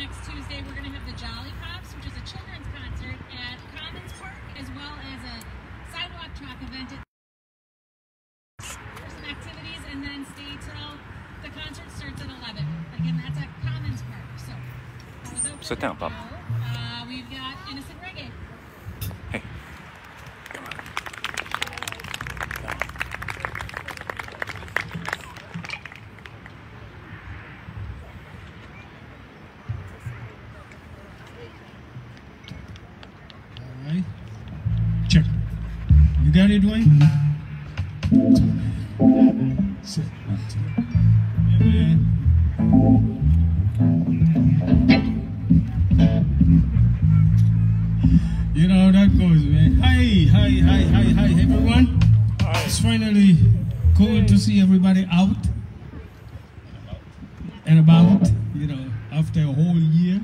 next Tuesday, we're going to have the Jolly Pops, which is a children's concert at Commons Park, as well as a sidewalk chalk event at some activities, and then stay till the concert starts at 11. Again, that's at Commons Park. So, sit down, Bob. We've got Innocent Reggae. Hey, come on. All right. Check. You got it, Dwayne? Sit. Yeah, man. You know how that goes, man. Hi, everyone. Hi. It's finally cool to see everybody out and about, you know, after a whole year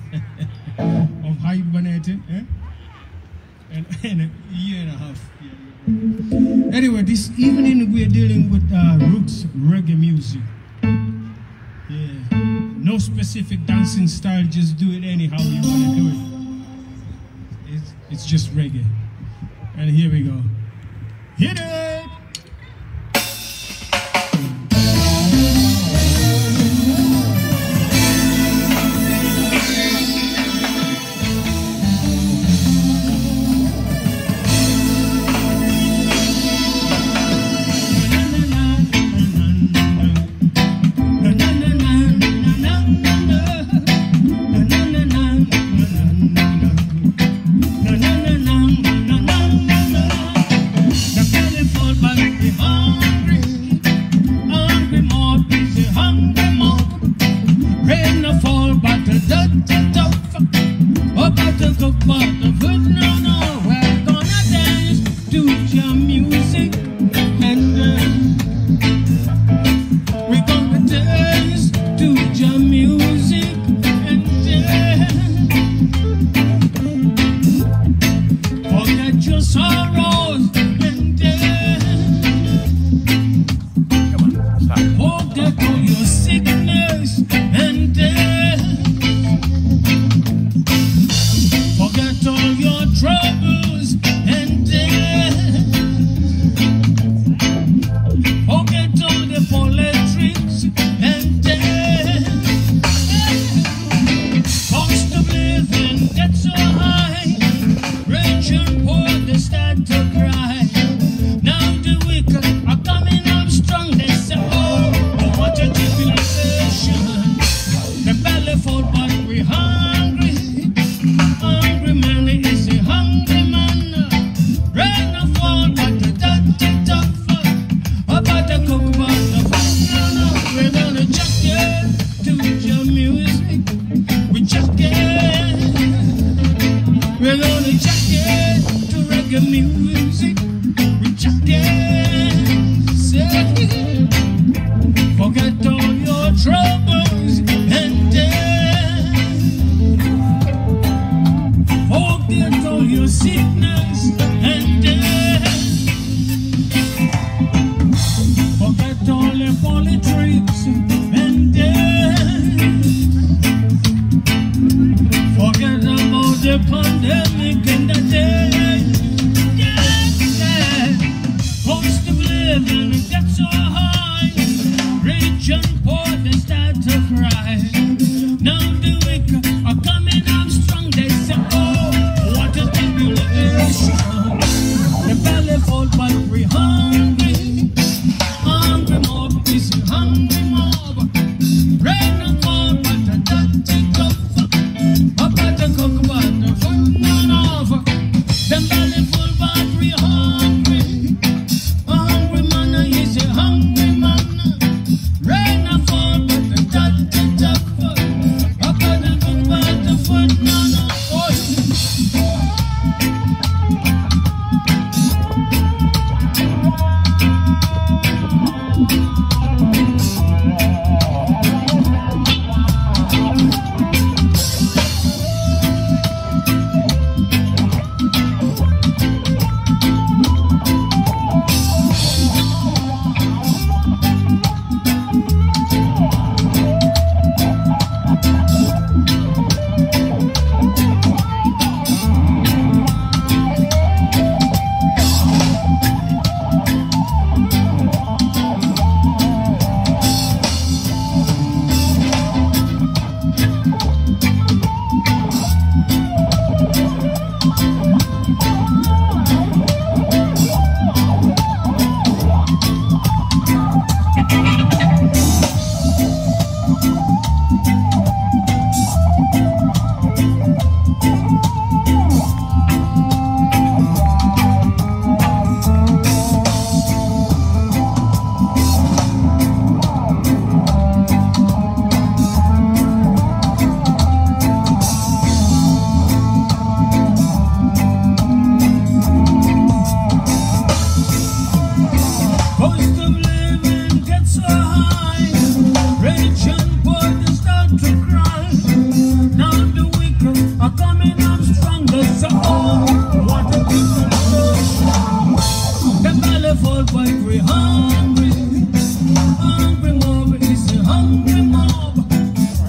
of hibernating, and a year and a half. Yeah. Anyway, this evening we're dealing with roots reggae music. Yeah, no specific dancing style, just do it anyhow you want to do it. It's just reggae. And here we go. Hit it! Rain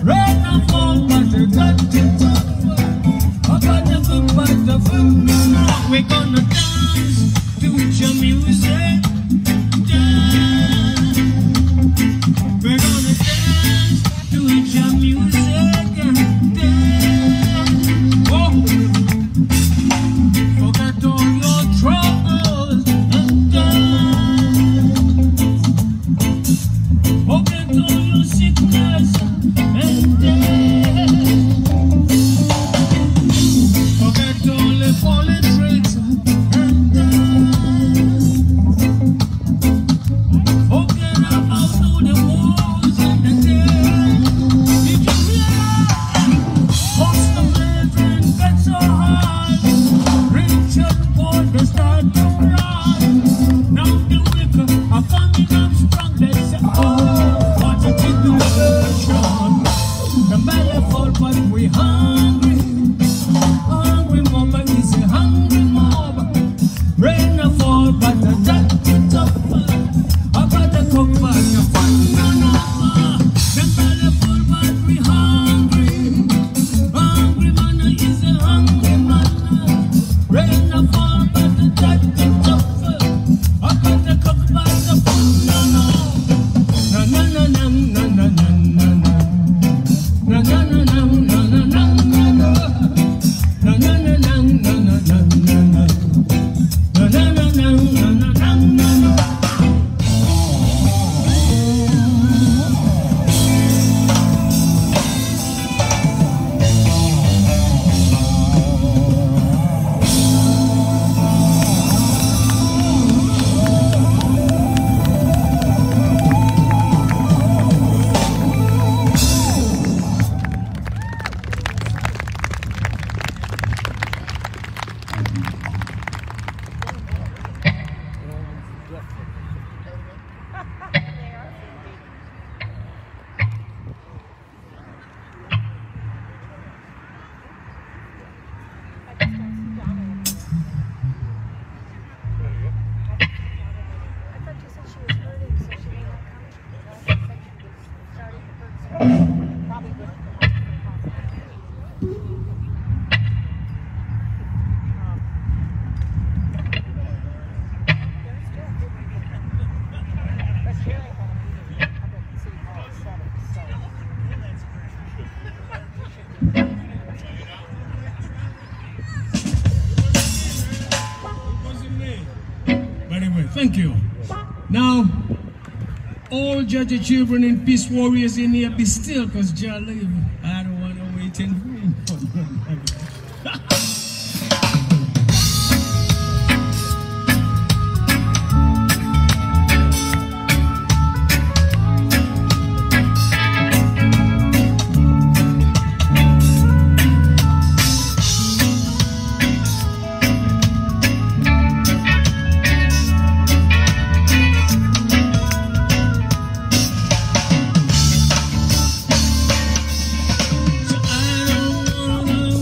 Rain and fall, but the dirty top. We're gonna dance to your music. Dance. We're gonna dance to your music. Dance. Oh. Forget all your troubles and dance. Forget all your sickness and dance. Forget all the fallen traits and dance. Forget about all the wars and the dead. Did you hear? Most of living gets so hard. Rich and poor, they start to cry. Now the wicked are coming up strong. They say, oh, what a tribulation. The belly full, but we hungry. Hungry mob is a hungry mob. Rain and fall, but the dirty top. I got to cook back the fun and over. The belly full, but we hungry. Hungry man is a hungry man. Rain and fall, but the dirty top. I got to cook back the fun and over. Na na na na na na na na na. Na na na na na na na na. Na na na na na na na na na. Na na na na na na na na. Thank you. Now, all Judge children and peace warriors in here, be still, because Jah live. I don't want to wait in vain for them. So I don't wanna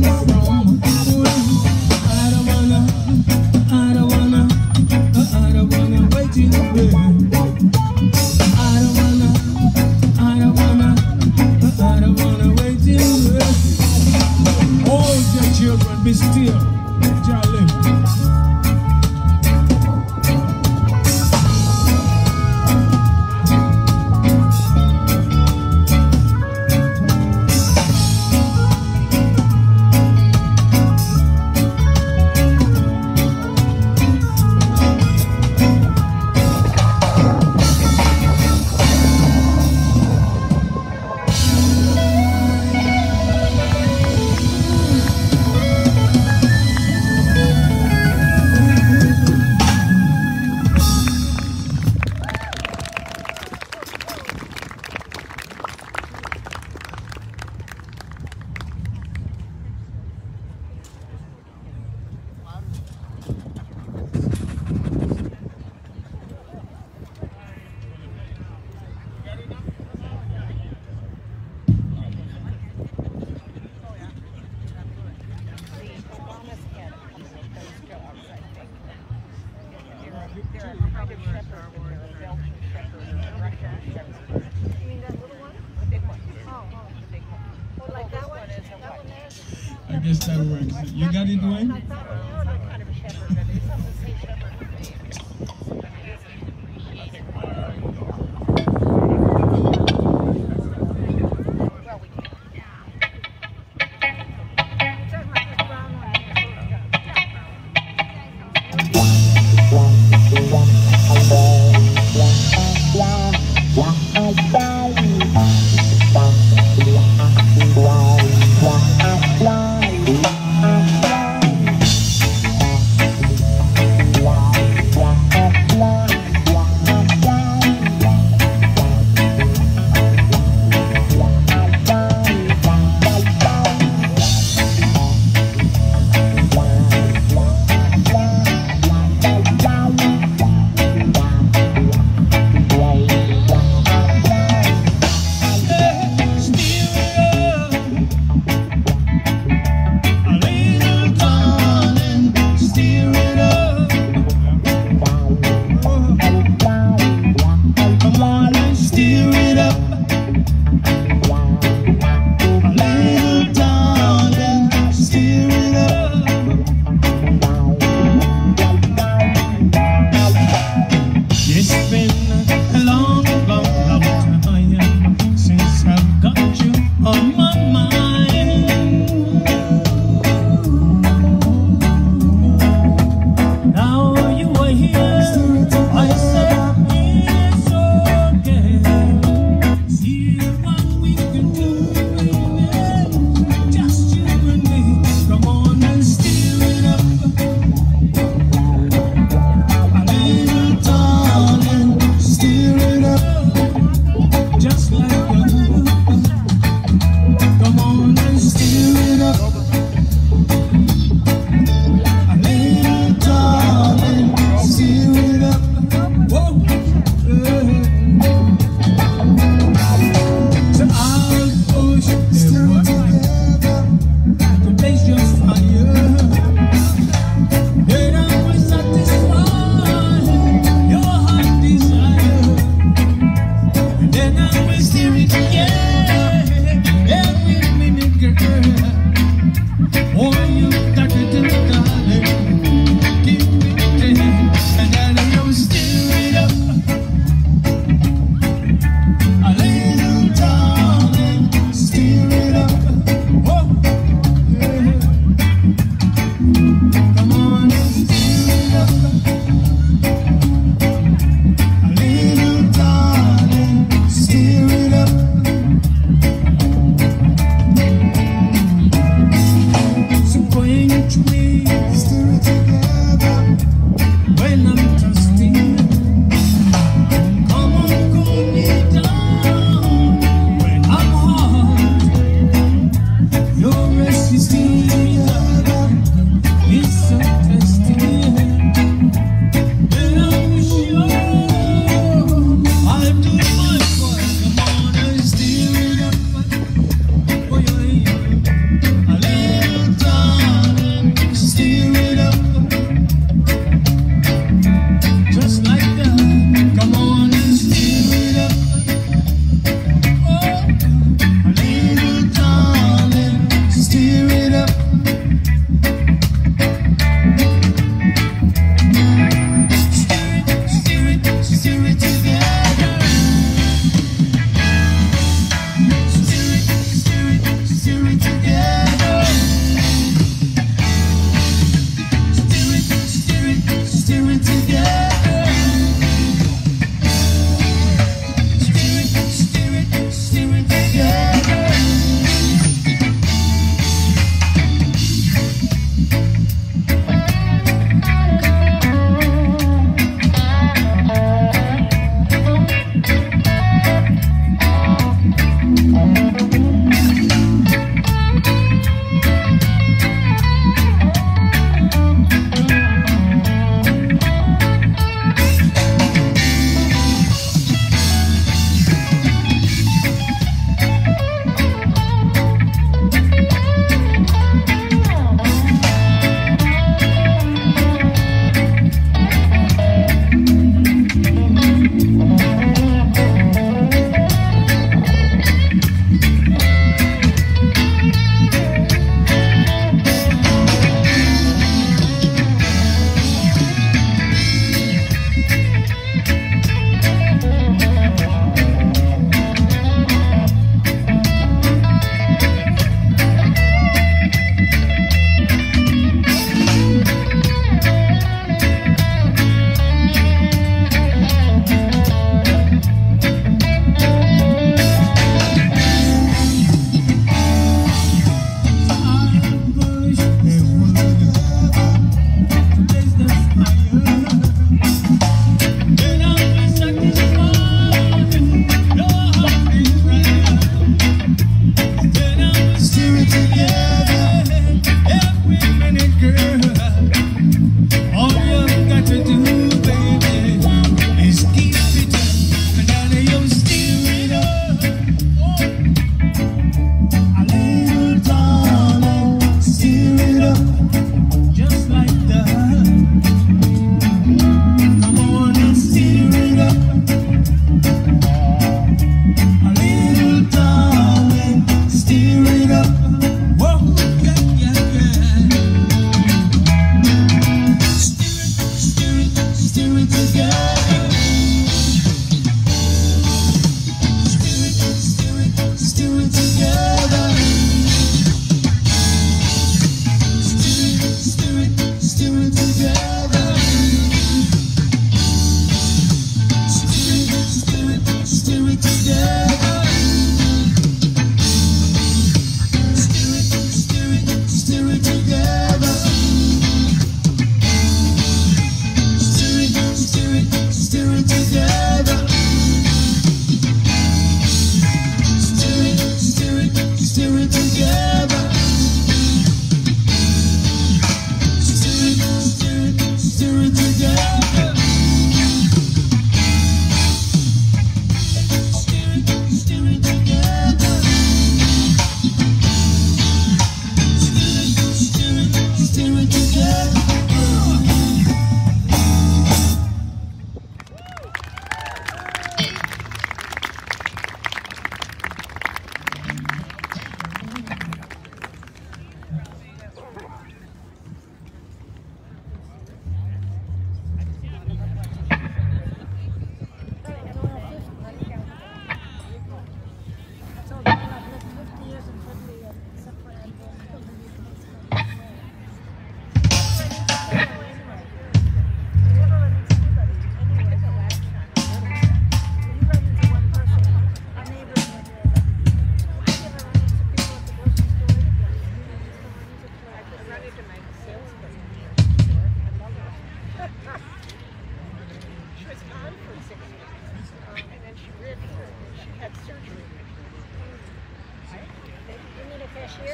I guess that works. You got it, Dwayne?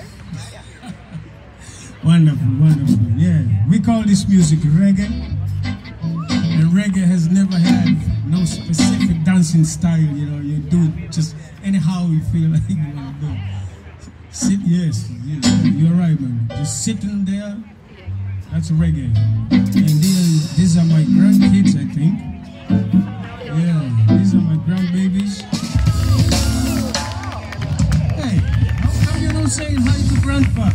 Wonderful, wonderful. Yeah, we call this music reggae. And reggae has never had no specific dancing style, you know, you do it just anyhow you feel like you want to do. Sit, yes, you're right, man. Just sitting there, that's reggae. And these are my grandkids, I think. Yeah, these are my grandbabies. Hey, how come you don't say hi to grandpa?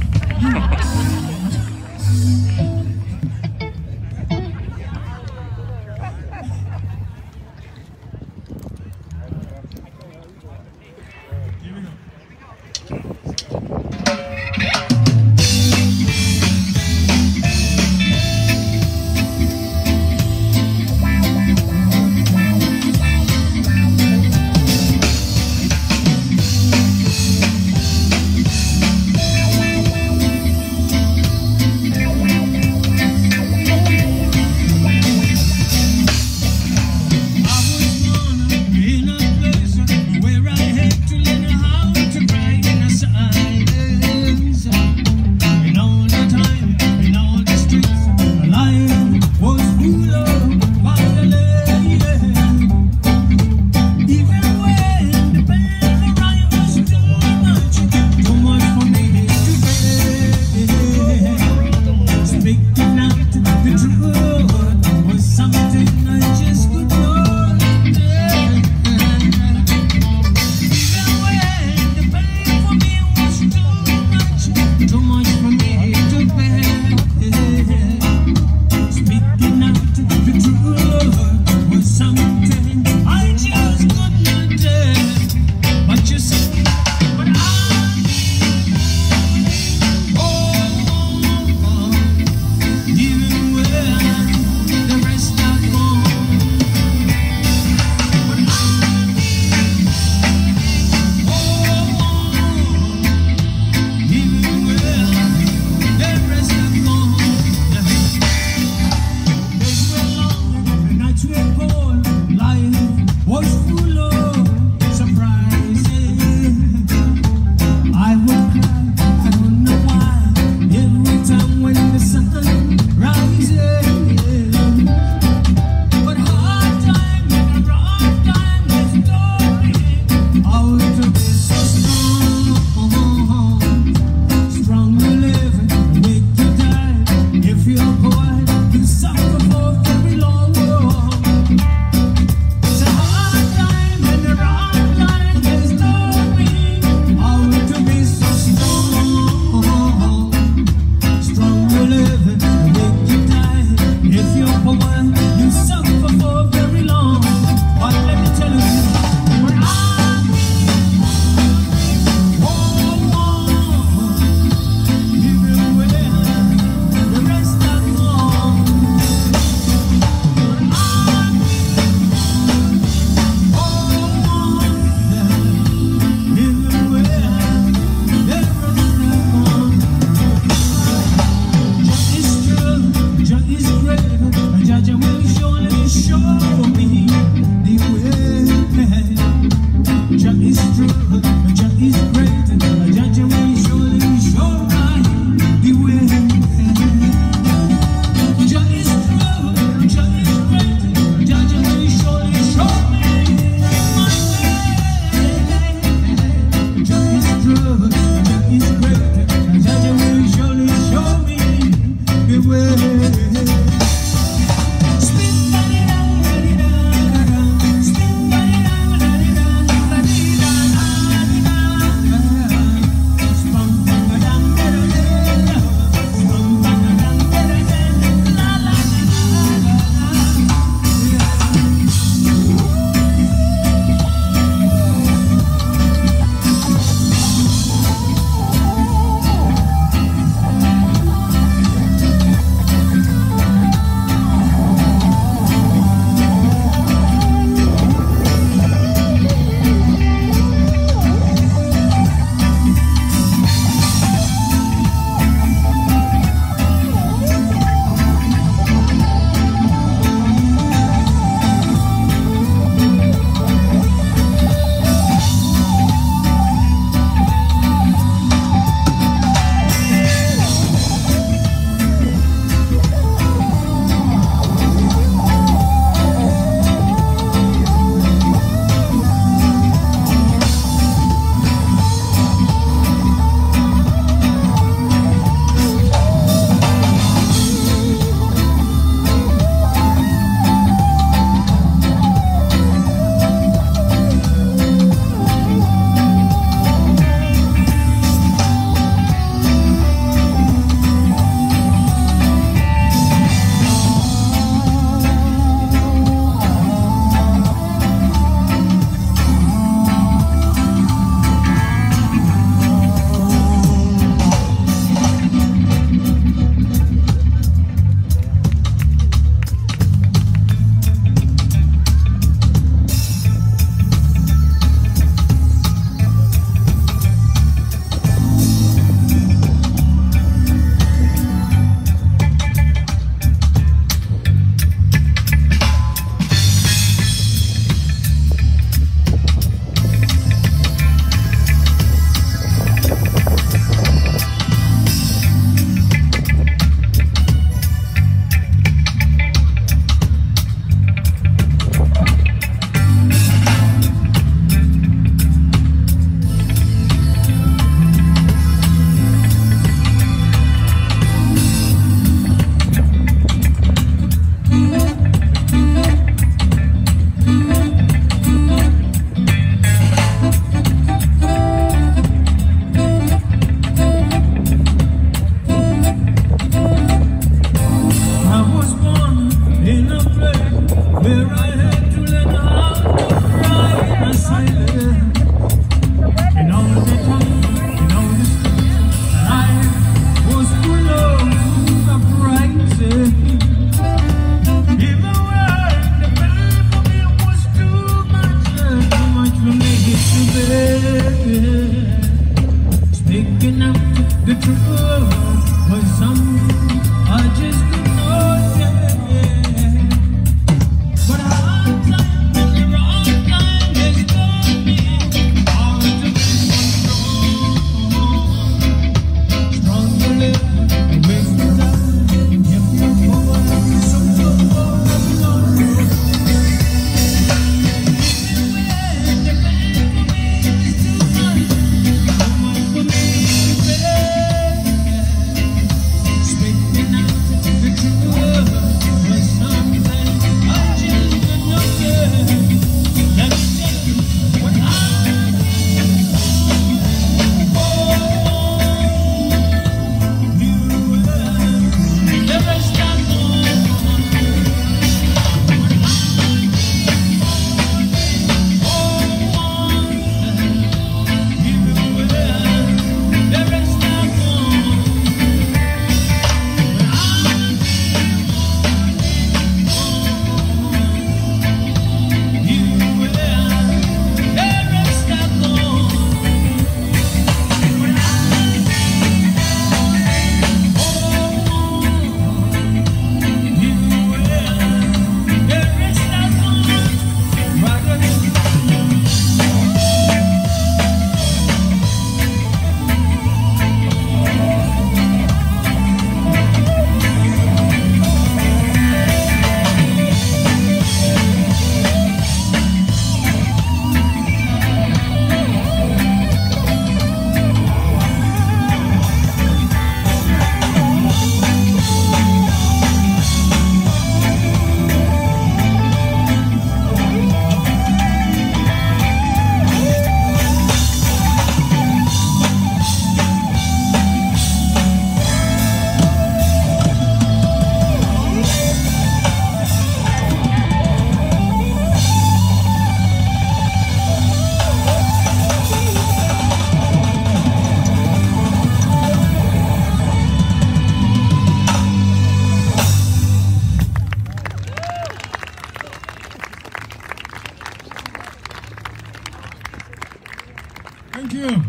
Thank you.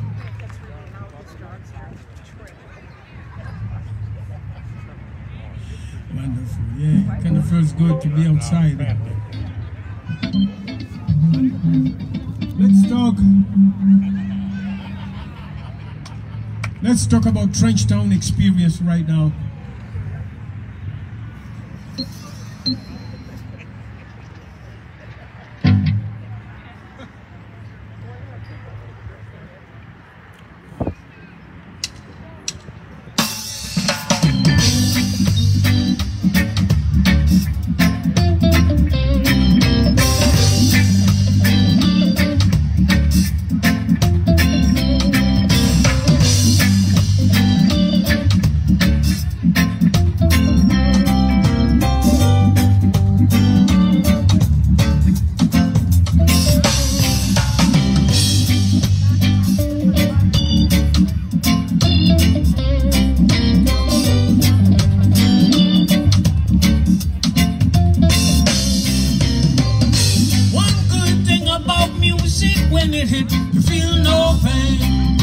Wonderful. Yeah, it kind of feels good to be outside. Let's talk about Trenchtown experience right now. When it hit, you feel no pain.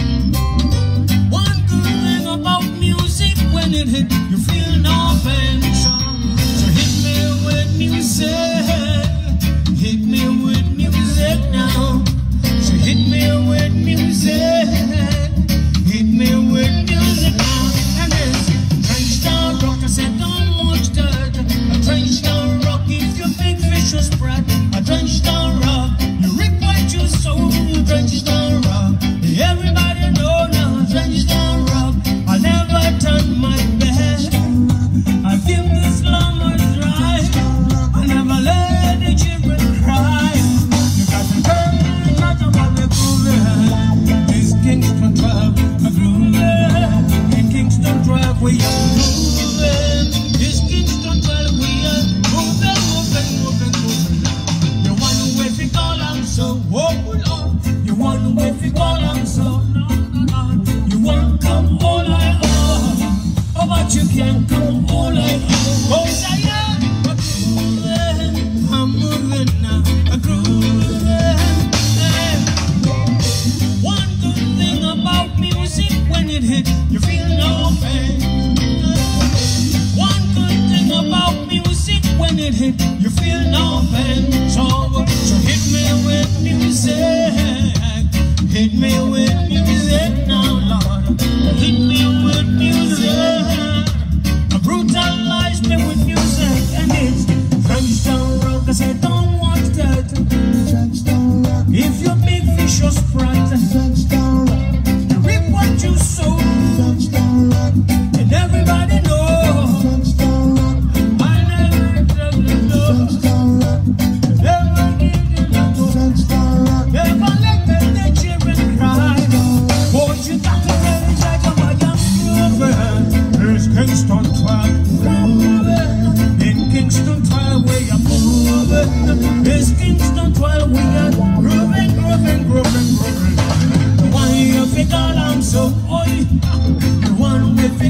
One good thing about music, when it hit, you feel no pain. So hit me with music, hit me with music now. So hit me with music, hit me with music now. And this Trenchtown rock, I said don't watch that. A Trenchtown rock, if your big fish was spread. A Trenchtown rock, you rip what you sow. Trenchtown rock, everybody know now. Trenchtown rock, I never turn my back. I give the slumbers dry. I never let the children cry. You got to turn, not about the groove. This Kingston Drive, a groove. In Kingston Drive, we are moving. This Kingston Drive, we are moving, moving, moving, moving. You want to wait for call I'm so hold on. You want to wait for call I'm so no, no, no. You want to come all I owe. Oh, but you can't come all I owe. Cause I am a groovin', I'm moving now, a groovin'. One good thing about music, when it hit, you feel no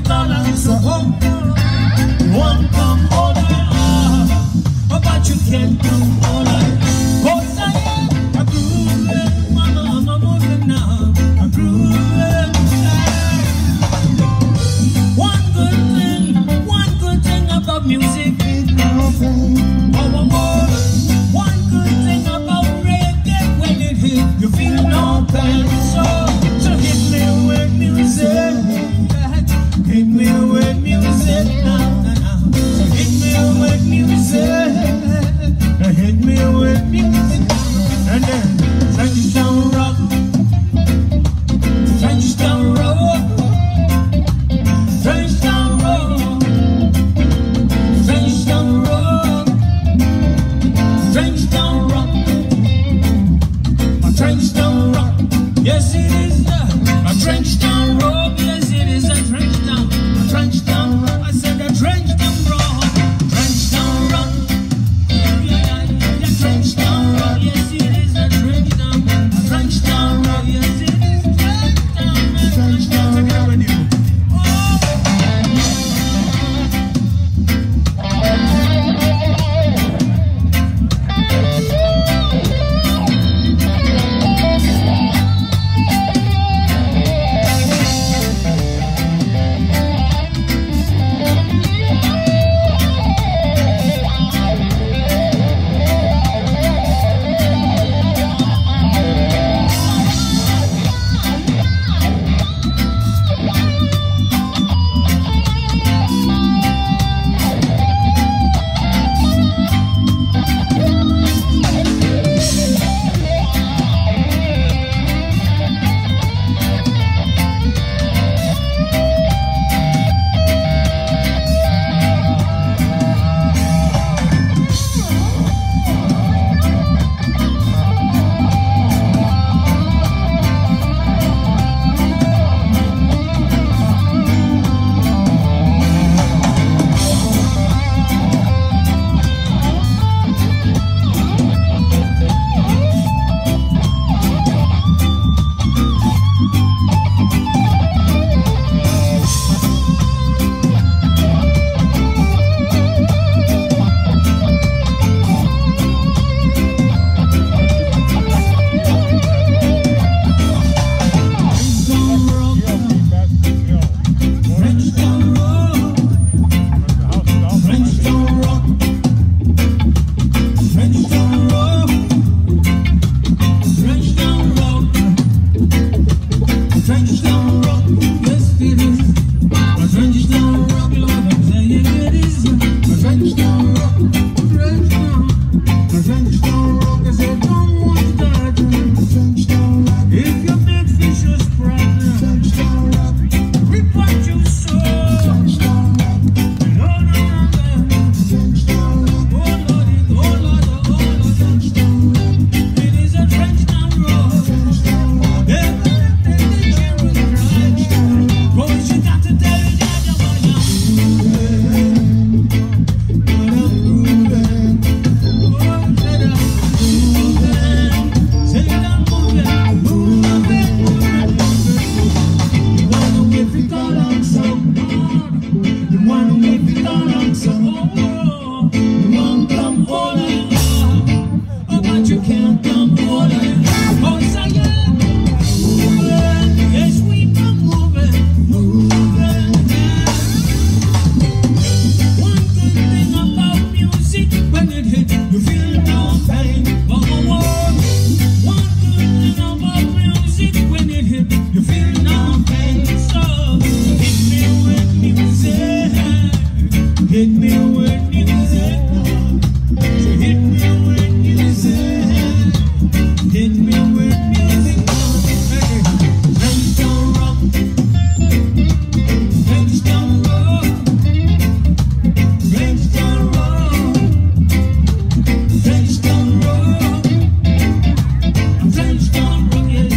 difficult and so hard. One come all I are, but you can't come all I are. 'Cause I am a grooving, mama, I'm moving now, a grooving. One good thing about music is nothing. One good thing about reggae, when it hit, you feel no pain. So hit me with music, hit me with music now. So hit me with music, hit me with music, and then Frenchtown rock, Frenchtown rock, Frenchtown rock, Frenchtown rock, Frenchtown rock, a Frenchtown rock. Yes, it is a Frenchtown rock. Yes, it is a Frenchtown rock. I said a Frenchtown rock, Frenchtown rock. Yeah, Frenchtown rock. Yes, it is a Frenchtown rock. Yes, it is Frenchtown rock.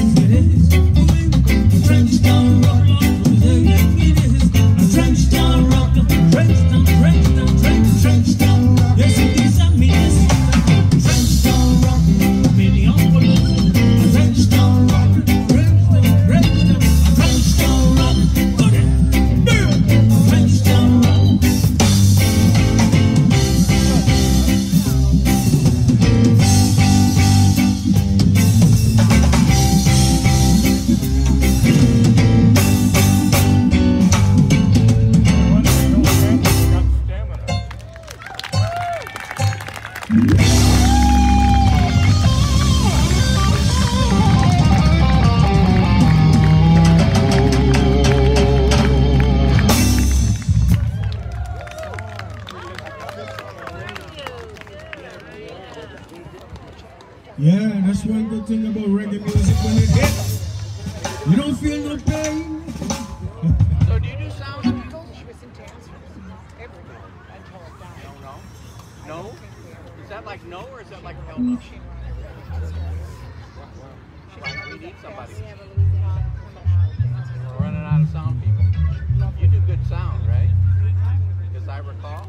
Frenchtown That's one good thing about reggae music when it hits. You don't feel no pain. So do you do sound on Beatles? No? Is that like no or is that like hell no? We need somebody. We're running out of sound people. You do good sound, right? As I recall.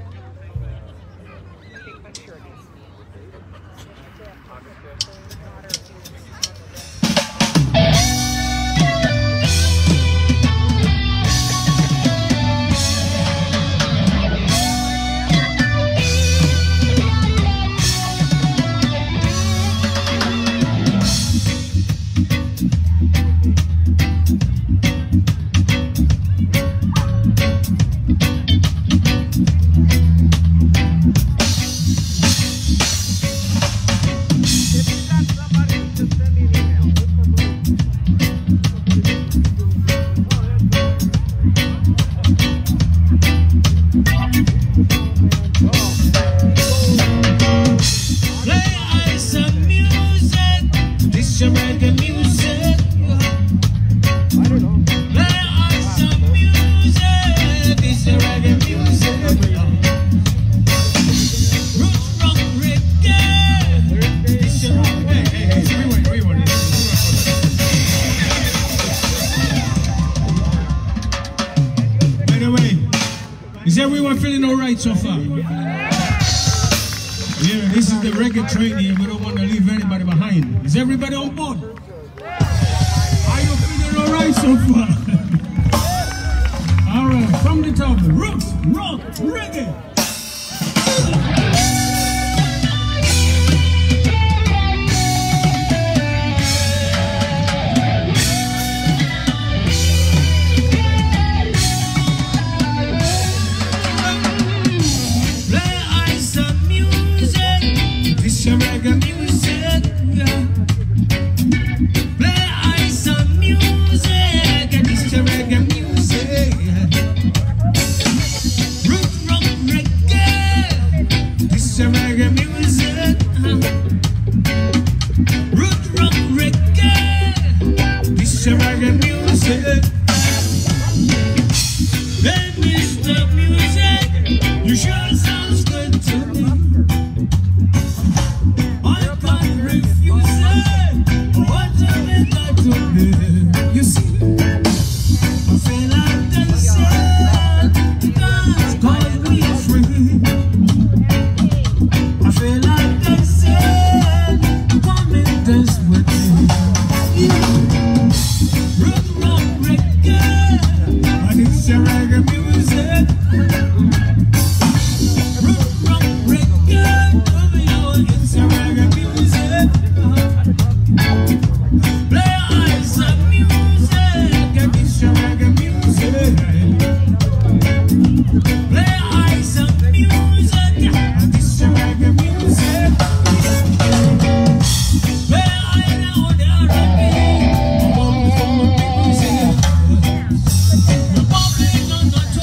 Is everyone feeling all right so far? Yeah, this is the reggae train here. We don't want to leave anybody behind. Is everybody on board? Are you feeling all right so far? All right, from the top, roots, rock, reggae. You sure sounds good to me. I can't refuse it. What have you got to do? You see, I feel like dancing. God's called me free. I feel like dancing. Come and dance with me. Rock, rock, reggae. And it's a reggae music. On the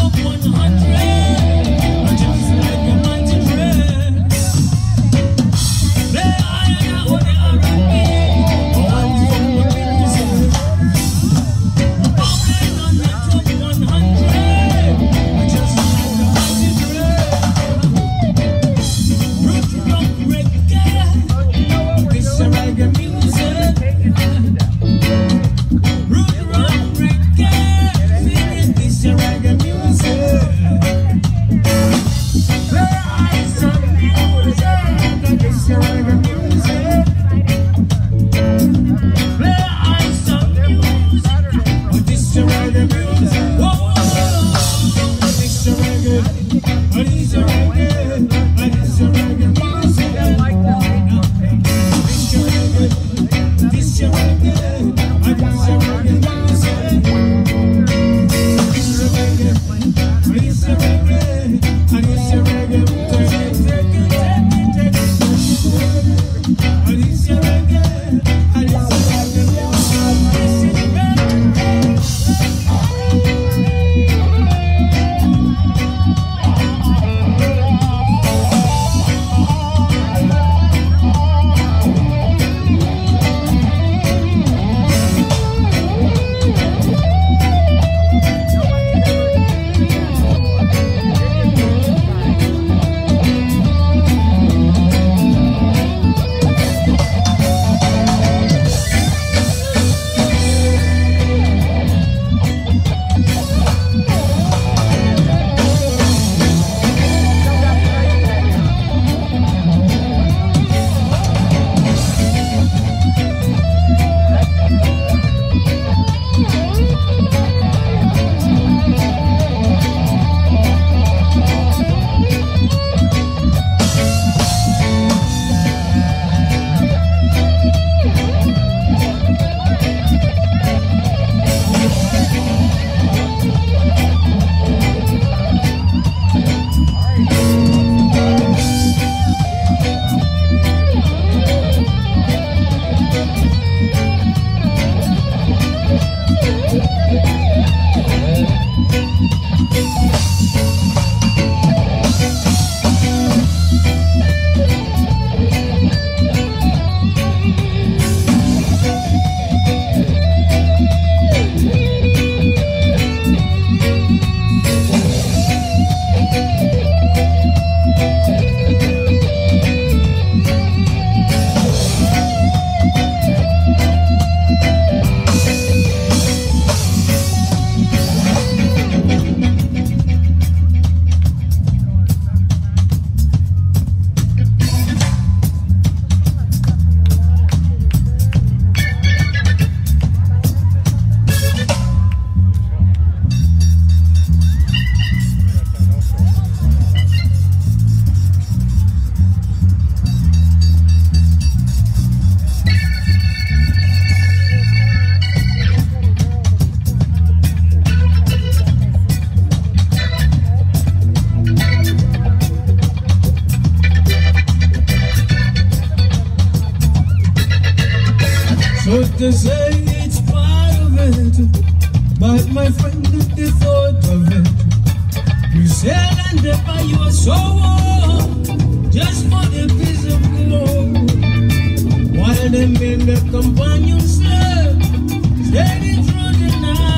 they say it's part of it, but my friend took the thought of it. You said and never you are so warm, just for the piece of gold. While them in the companion slept, steady through the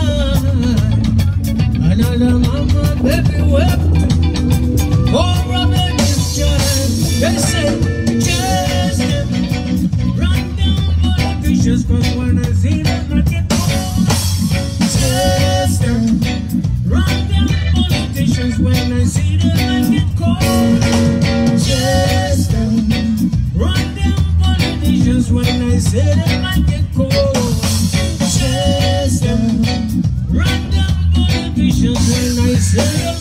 night. Another mama baby wept for a baby's child. They say, chase them, run down politicians, cause when I see them I get cold. Chase them, run down politicians, when I see them I get cold. Chase them, run down politicians, when I see them I get cold. Chase them, run down politicians, when I see them.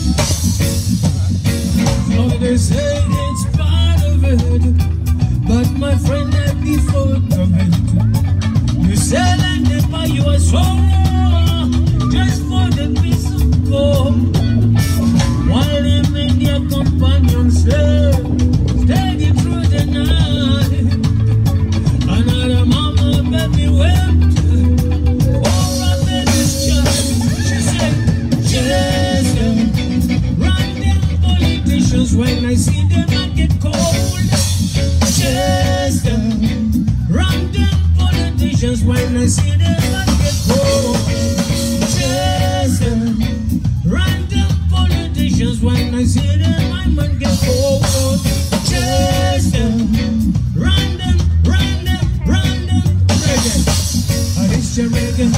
So they say it's part of it, but my friend had the thought of it. You said and never you are so wrong, just for the piece of gold. While them in their companions slept, steady through the night. Another mama baby wept for a baby's child. She said, chase them, run them politicians, when I see them I get cold. Chase them, run them politicians, when I see them I get cold. Chase them, run them politicians, when I see them I might get cold. Chase them, run them, run them, run them. Reggae, Alicia Reggae.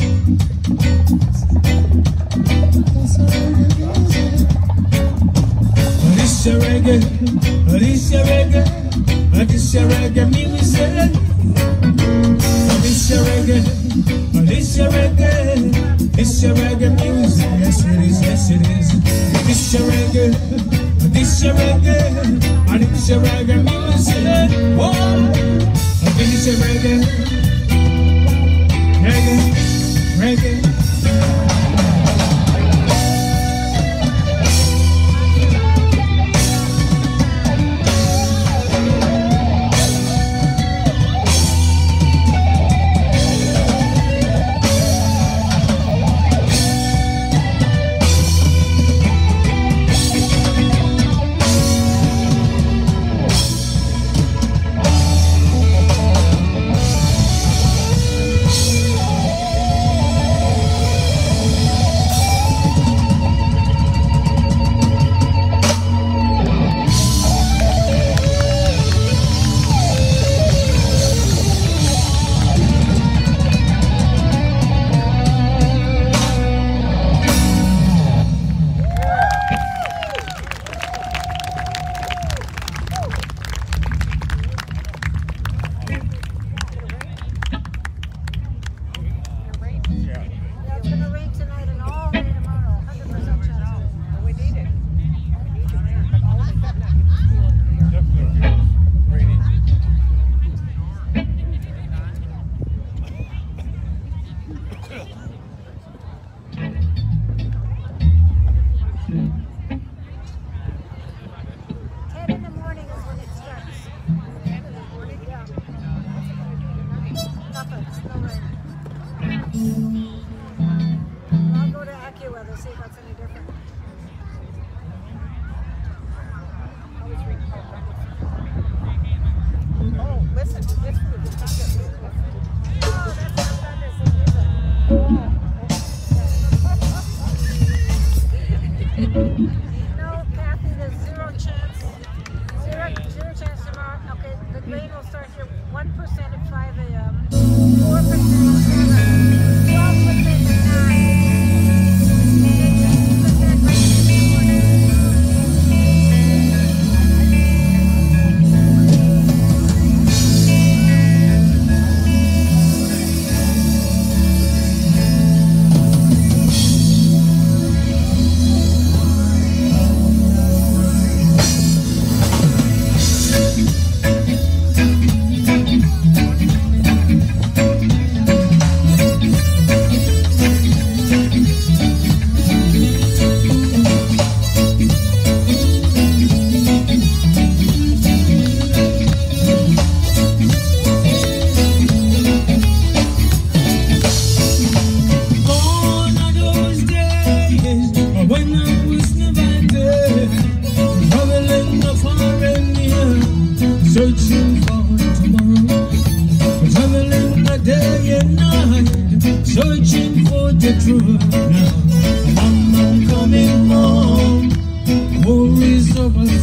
Alicia Reggae, Alicia Reggae, Alicia Reggae music. Alicia Reggae, Alicia Reggae, Alicia Reggae music. Yes it is, yes it is. Alicia Reggae, Alicia Reggae, Alicia Reggae music. Oh, Alicia Reggae, Reggae, Reggae.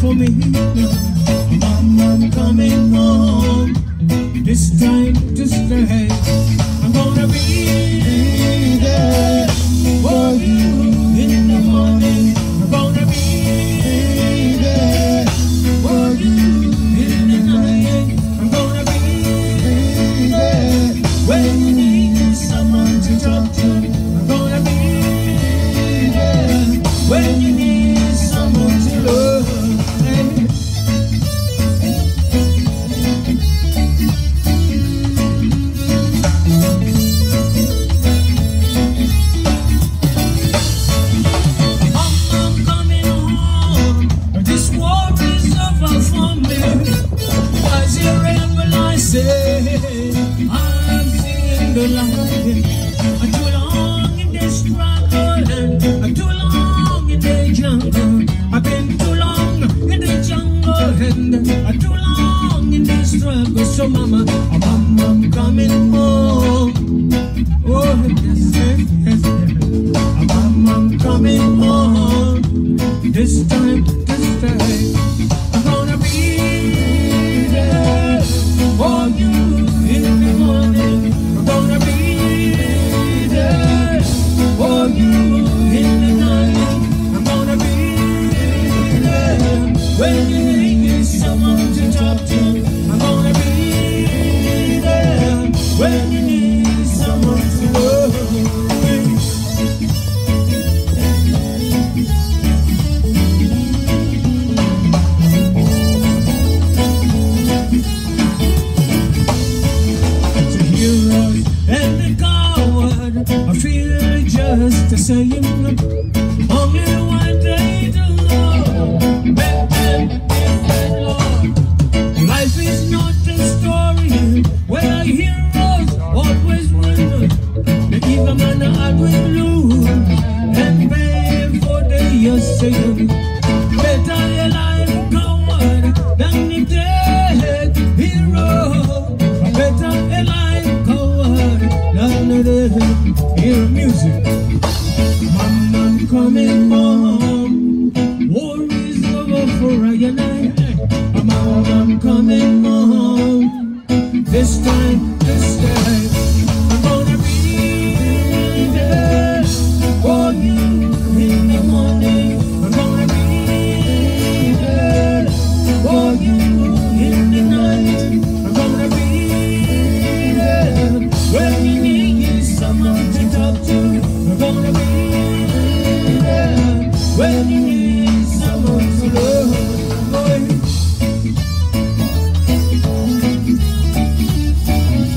for me. I'm coming home. This time to stay. I'm gonna be there for you in the morning. I'm gonna be there for you in the night. I'm gonna be there when you need someone to talk to. I'm gonna be there when you need someone to love. I'm seeing the light. I'm too long in this struggle, and too long in the jungle. I've been too long in the jungle, and too long in the struggle. So mama, I'm coming home. Oh yes, yes, yes, yes. I'm coming home. This time to stay. I'm gonna be there for you in the morning. I'm gonna be there for you in the night. I'm gonna be there when you need someone to talk to. I'm gonna be there when you need someone to love. I feel just the same. Only one day to go. Make them different, Lord. Life is not a story where heroes always win. The evil man always lose and pay for their sin. Better a life coward than the dead hero. Better a life coward than the dead. Hear music. I'm coming home. War is over for I and I. I'm coming home. This time to stay. I'm gonna be there for you in the morning. I'm gonna be there for you in the night. I'm gonna be there when you need someone to talk to. I'm gonna be there when you need someone to love. Boy.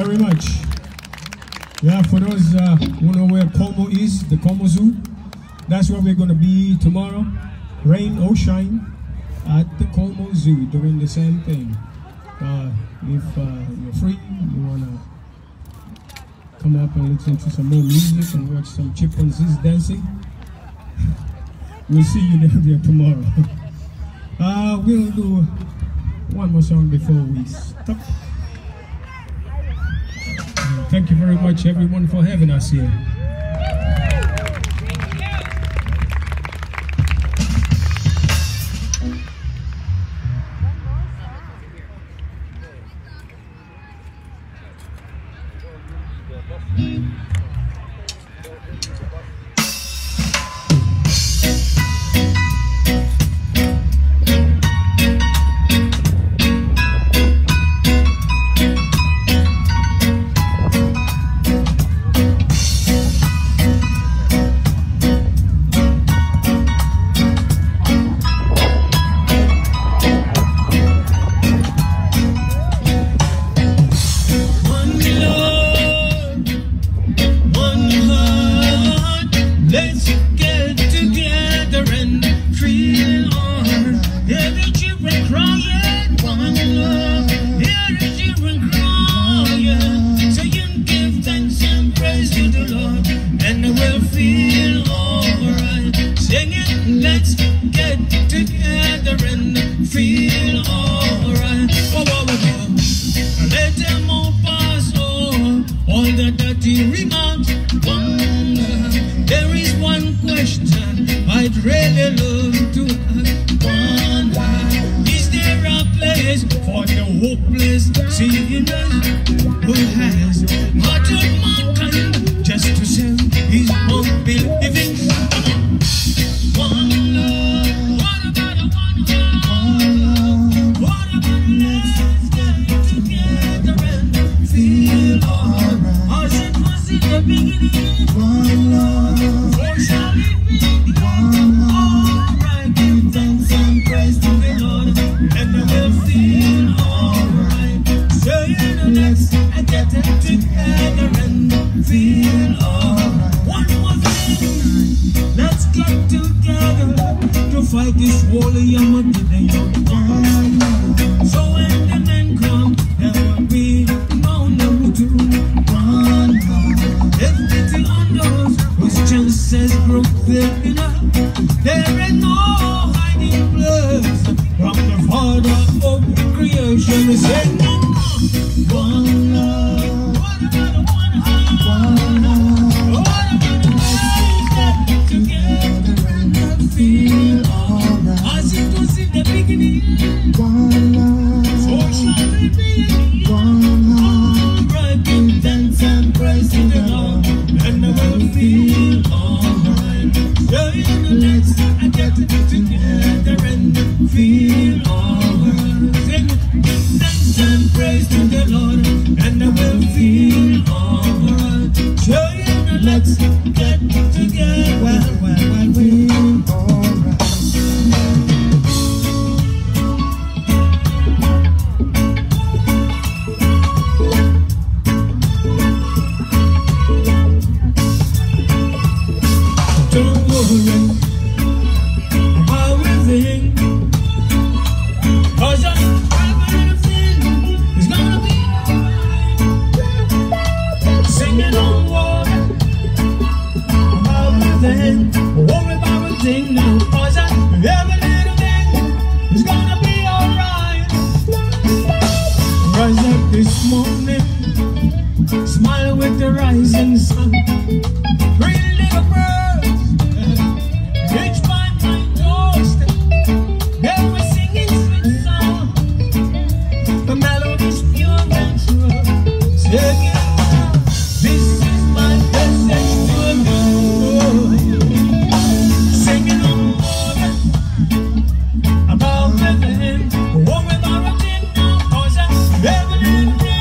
very much. Yeah, for those who know where Como is, the Como Zoo, that's where we're going to be tomorrow, rain or shine, at the Como Zoo, doing the same thing. If you're free, you want to come up and listen to some more music and watch some chimpanzees dancing, we'll see you there tomorrow. We'll do one more song before we stop. Thank you very much, everyone, for having us here.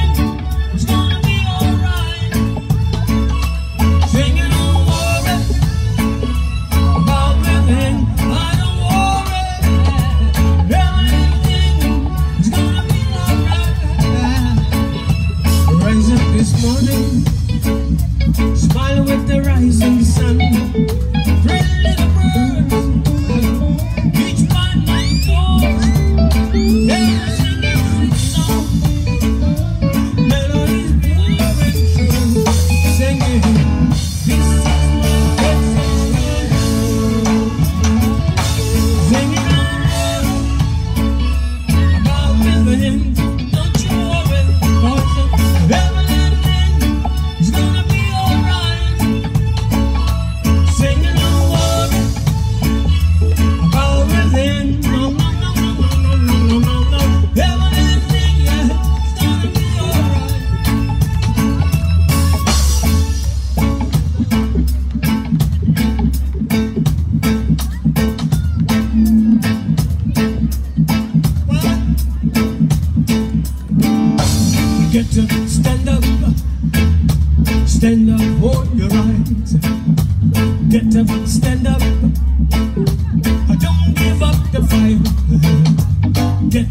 Singing on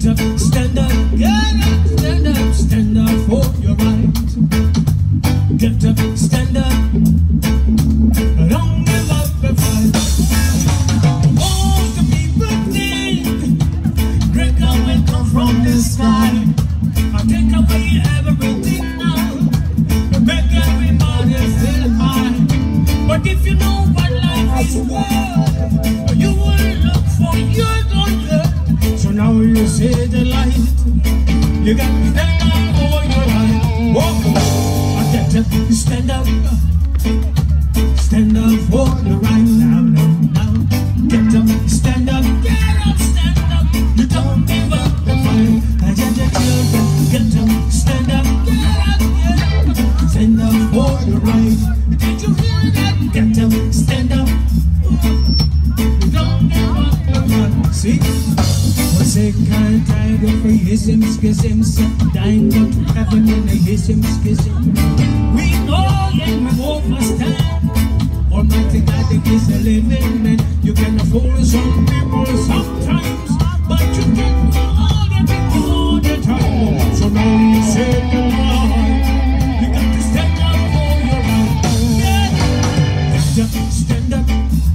Get up, stand up, get up, stand up, stand up for your right. Get up, stand up, don't give up the fight. Most the people think great love will come from the sky. I take away everything now, make everybody feel high. But if you know what life is worth, you will look for your own good. So now you see the light, you got to stand up for your right. Whoa. Get up, stand up for the right. Now, now, now. Get up, stand up, stand up. You don't give up the fight. I just children. Get up, stand up, stand up for the right. Did you hear that? Get up, stand up. You don't give up the fight. See? Say can't die for him, schism, dying go to heaven in a him, schism. We know and we overstand. Almighty God is a living man. You can fool some people sometimes, but you can't fool all the people all the time. So now you say the Lord, you got to stand up for your right. Yeah. Stand up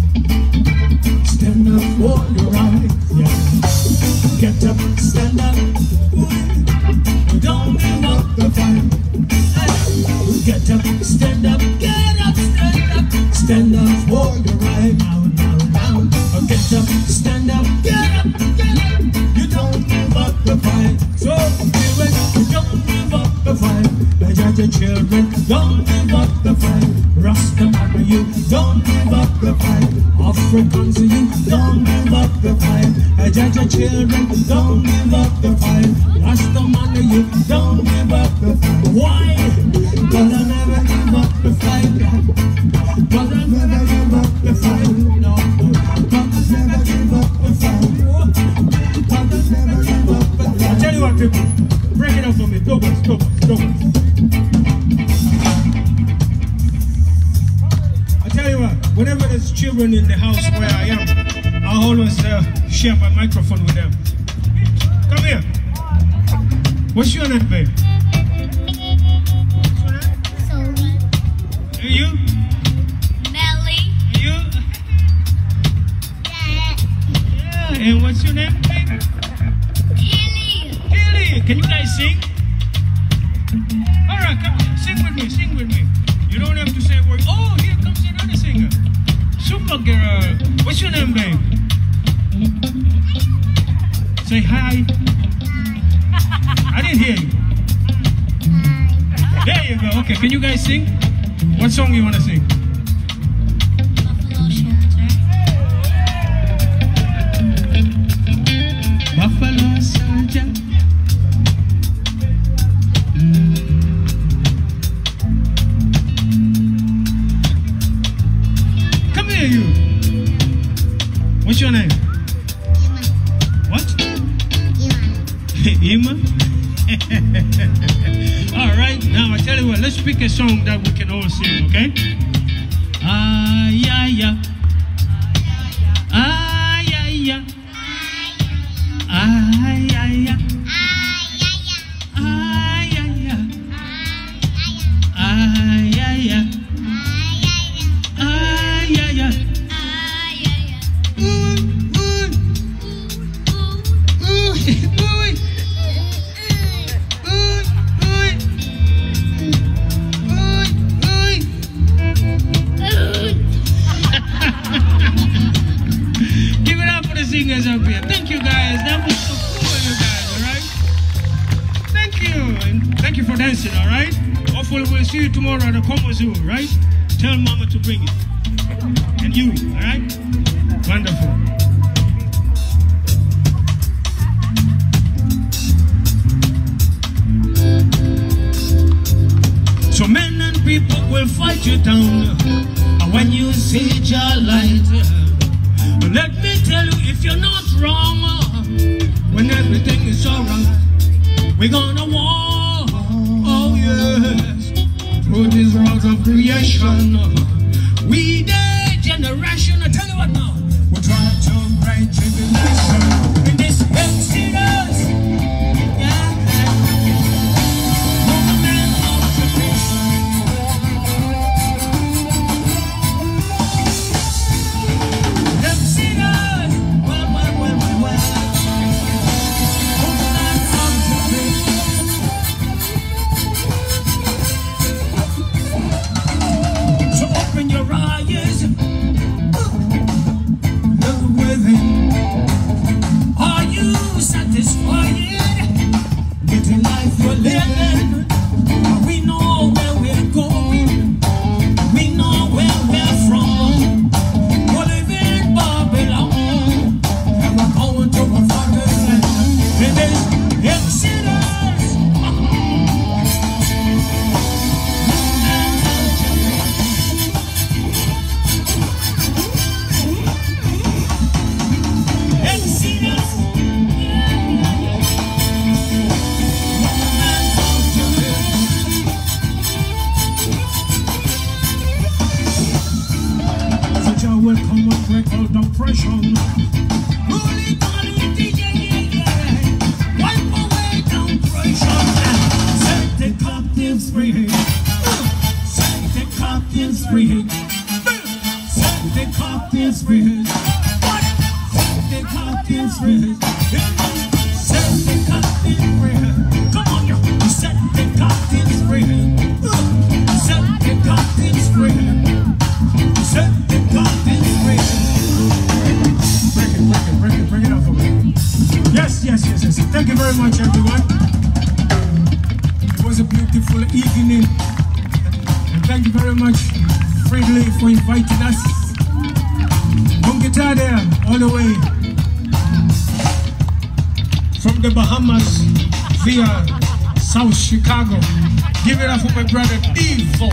for your right. Yeah. Get up, stand up, don't give up the fight. Get up, stand up, stand up for your right. Now, now, now. Get up, stand up, you don't give up the fight. So, children, you don't give up the fight. The children, don't give up the fight. Rastaman, you don't give up the fight. Africans, you don't give up the fight. The children, don't give up the fight. Rastaman, you don't give up the fight. Why? Because I never give up the fight. Because I never give up the fight. No, because I never give up the fight. Because I never give up the fight. I'll tell you what, people. Break it up for me. Go. I tell you what, whenever there's children in the house where I am, I always share my microphone with them. Come here. What's your name, babe? Sophie. And you? Melly. And you? Yeah. And what's your name, babe? Tilly. Can you guys sing? All right, come on. Sing with me. You don't have to say a word. Oh, here comes another singer. Super girl. What's your name, babe? Say hi. I didn't hear you. There you go. Okay, can you guys sing? What song you want to sing? Buffalo Soldier. Buffalo Soldier. Come here, you. What's your name? What? Ima. All right, now I tell you what, let's pick a song that we can all sing, okay? Ah, yeah, yeah. Ah, yeah, yeah. Ah, yeah, yeah. Ah, yeah, yeah. Ah, yeah, yeah. Ah, yeah, yeah. Give it up for the singers up here. Thank you guys. That was so cool, you guys, alright? Thank you. And thank you for dancing, alright? Hopefully we'll see you tomorrow at the Como Zoo, right? Tell Mama to bring it. And you, alright? Wonderful. So men and people will fight you down, and when you see your light, let me tell you, if you're not wrong, when everything is alright, we're gonna walk, oh yes, through this road of creation. We the generation, I tell you what now, we're trying to break tribulation in this Exodus. cut is red. Set the cut is red. Come on, you set the cut is red. Set the cut is red. Set the cut is red. Break it up for me. Yes. Thank you very much, everyone. It was a beautiful evening. And thank you very much, Friendly, for inviting us. On guitar there, all the way from the Bahamas via South Chicago. Give it up for my brother Devo.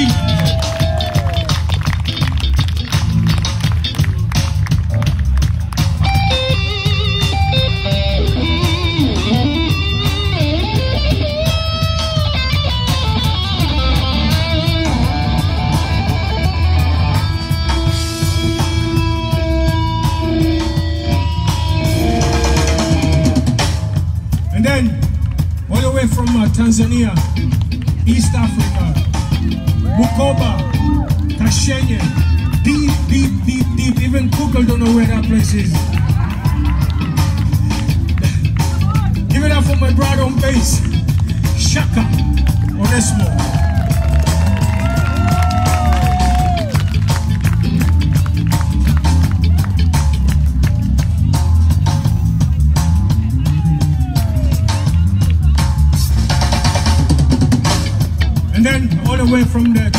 And then, all the way from Tanzania, East Africa, Bukoba, Kashenye, deep, even Google don't know where that place is. Give it up for my brother on bass, Shaka Onesmo. And then all the way from the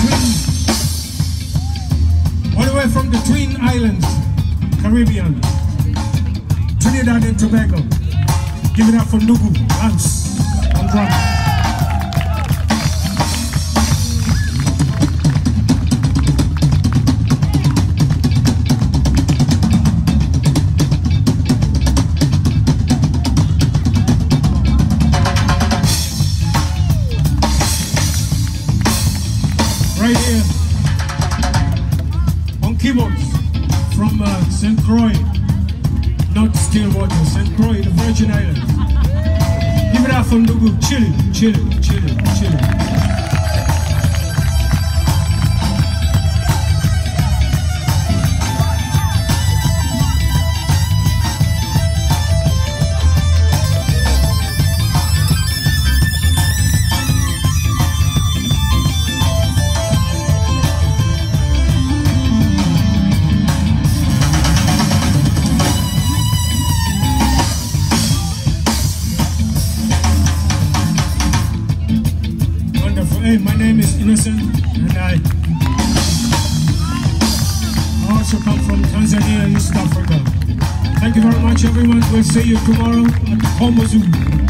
Twin Islands, Caribbean, Trinidad and Tobago. Give it up for Nugu, Lance, on drums. Right here on keyboards from St. Croix, not Stillwater, St. Croix, the Virgin Islands. Give it up for Ndugu, chilling. Hey, my name is Innocent, and I also come from Tanzania, East Africa. Thank you very much, everyone. We'll see you tomorrow at Homo Zoo.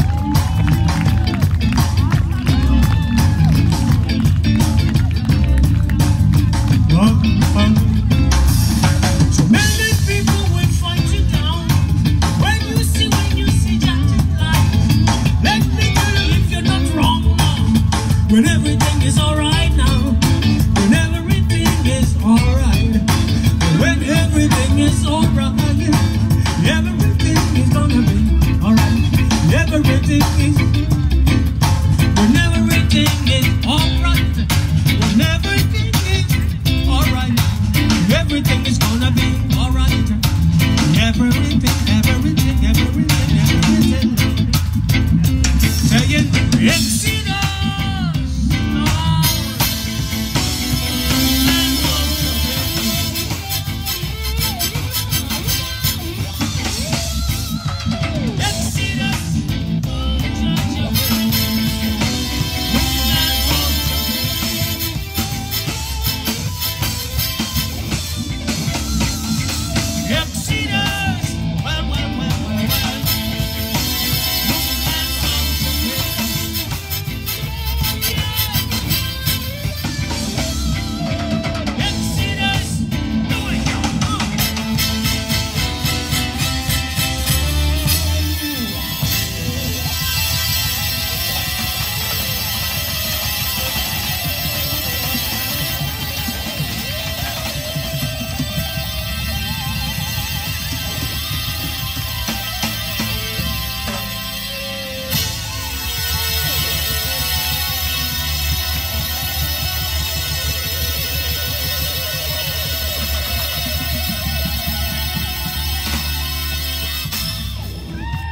So many people will fight you down when you see that life. Let me tell you, if you're not wrong now, when everything is alright now, when everything is alright, when everything is alright, everything is gonna be alright, everything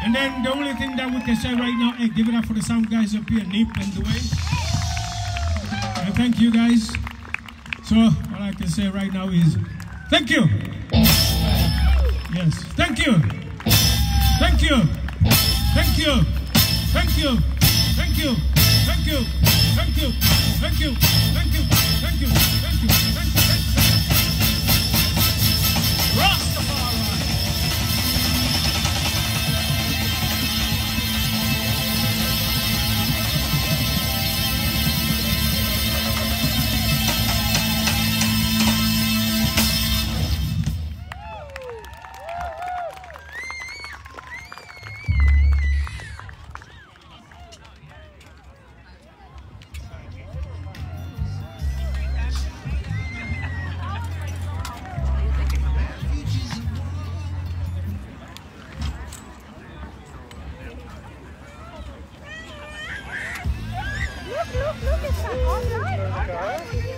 And then the only thing that we can say right now, hey, give it up for the sound guys up here, Nip and Dwayne. And thank you guys. So all I can say right now is thank you. Yes, thank you. Thank you. Thank you. Thank you. Thank you. Thank you. Thank you. Thank you. Thank you. Thank you. Thank you. Thank you. Thank you. Rastafari. Look at that. All right.